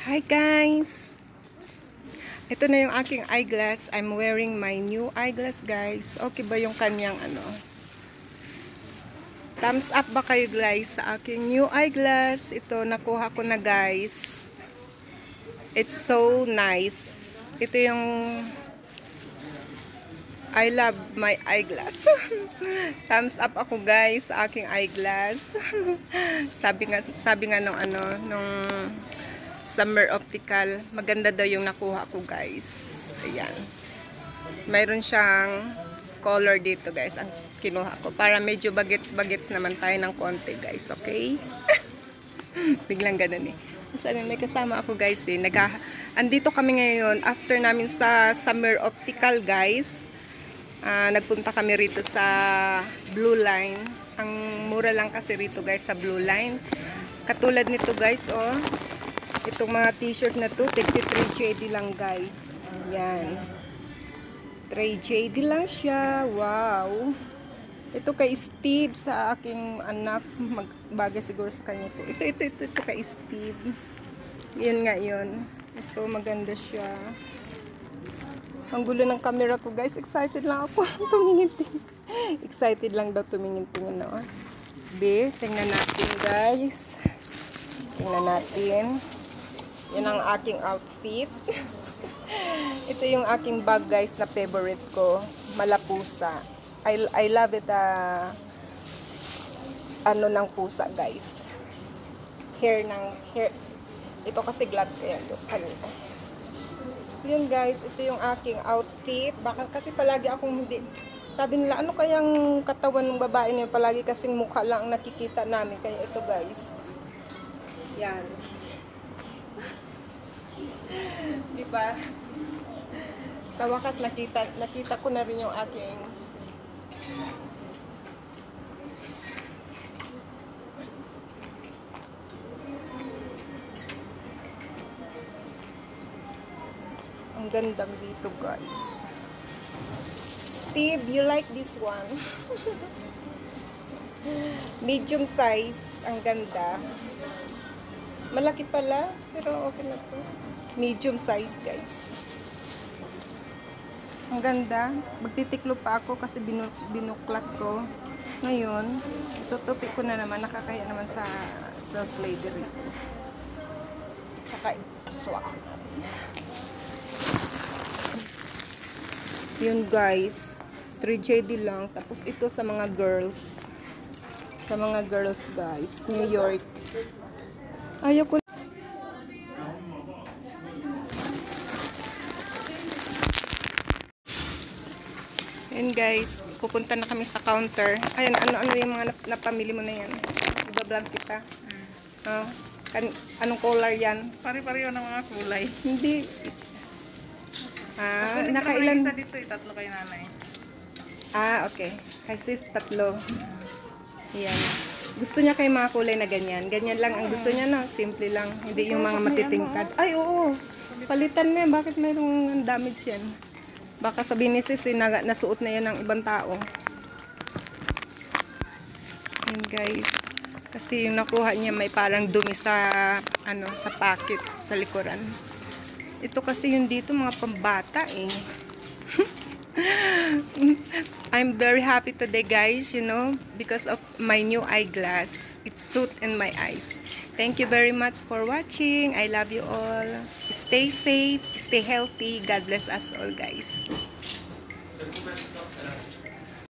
Hi guys! Ito na yung aking eyeglass. I'm wearing my new eyeglass guys. Okay ba yung kanyang Thumbs up ba kayo guys sa aking new eyeglass? Ito nakuha ko na guys. It's so nice. Ito yung I love my eyeglass. Thumbs up ako guys sa aking eyeglass. sabi nga nung Summer Optical, maganda daw yung nakuha ko guys. Ayan. Mayroon siyang color dito guys, ang kinuha ko. Para medyo bagets-bagets naman tayo ng konti guys, okay? Biglang ganun eh. Saan may kasama ako guys eh. Andito kami ngayon after namin sa Summer Optical guys. Nagpunta kami rito sa blueline. Ang mura lang kasi rito guys sa blueline. Katulad nito guys oh. Itong mga t-shirt na to, 3 JD lang guys. Ayan. 3 JD lang siya. Wow. Ito kay Steve sa aking anak. Magbagay siguro sa kanya to. Ito kay Steve. Yun nga yun. Ito maganda siya. Ang gulo ng camera ko guys. Excited lang ako. Tumingin-tingin. Excited lang daw tumingin-tingin. No? Sige, tingnan natin guys. Tingnan natin. Yan ang aking outfit. Ito yung aking bag guys na favorite ko. Malapusa. I love it. Ano ng pusa guys. Hair. Ito kasi gloves ko yan. Kanina. Yun guys. Ito yung aking outfit. Baka kasi palagi akong hindi. Sabi nila ano kayang katawan ng babae niya. Palagi kasing mukha lang ang nakikita namin. Kaya ito guys. Yan. Diba? Sa wakas nakita ko na rin yung aking ang gandang dito guys. Steve, you like this one? Medium size, ang ganda. Malaki pala, pero okay na to. Medium size guys. Ang ganda. Magtitiklo pa ako kasi binuklat ko. Ngayon, tutupi ko na naman. Nakakaya naman sa slavery. Tsaka swak. Yun guys. 3JD lang. Tapos ito sa mga girls. Sa mga girls guys. New York. Ayaw ko. Ayan guys, pupunta na kami sa counter. Ayan, ano yung mga napamili mo na yan? Iba-blank kita. Oh, anong color yan? Pare-pareho ng mga kulay. Hindi. Nakailan? Isa dito, tatlo kay nanay. Okay. Hi sis, tatlo. Ayan. Gusto niya kay mga kulay na ganyan. Ganyan lang ang gusto niya, no? Simple lang. Hindi yung mga matitingkad. Ay, oo. Palitan mo yan. Bakit mayroong damage yan? Baka sabihin ni sis, nasuot na yan ng ibang tao. Ayan guys. Kasi yung nakuha niya may parang dumi sa, sa packet, sa likuran. Ito kasi yung dito, mga pambata eh. I'm very happy today guys, you know, because of my new eyeglass. It suits in my eyes. Thank you very much for watching. I love you all. Stay safe, stay healthy. God bless us all guys.